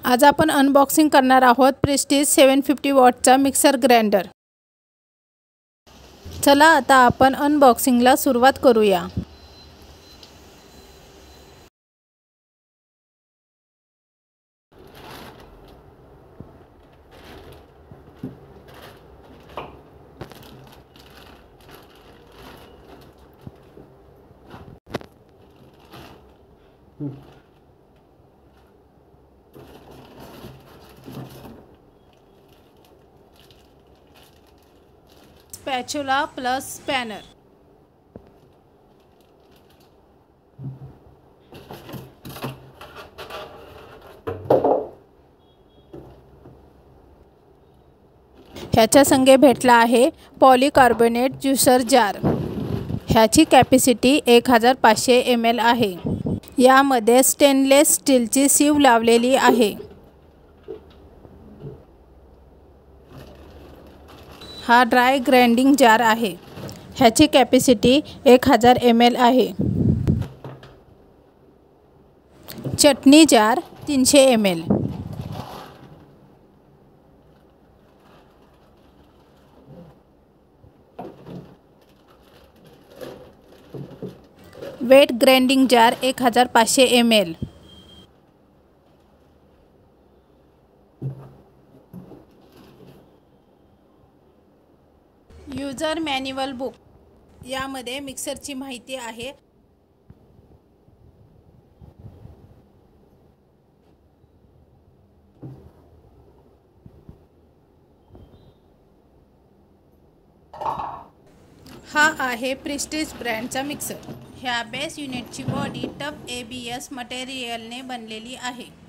आज आपण अनबॉक्सिंग करणार आहोत प्रेस्टीज 750 वॉटचा मिक्सर ग्राइंडर। चला आता आपण अनबॉक्सिंगला सुरुवात करूया। Spatula plus spanner. ह्याच्या संगे भेटला आहे पॉलीकार्बोनेट ज्युसर जार। ह्याची कॅपॅसिटी 1500 ml आहे। यामध्ये स्टेनलेस स्टीलची सीव लावलेली आहे। हा ड्राय ग्राइंडिंग जार आहे। ह्याची कॅपॅसिटी 1000 ml आहे। चटणी jar 300 ml। Wet grinding jar 1500 ml। User manual book. यामध्ये मिक्सरची माहिती आहे। हा आहे प्रेस्टीज ब्रँडचा मिक्सर। ह्या बेस युनिटची बॉडी टफ ABS मटेरियलने बनलेली आहे।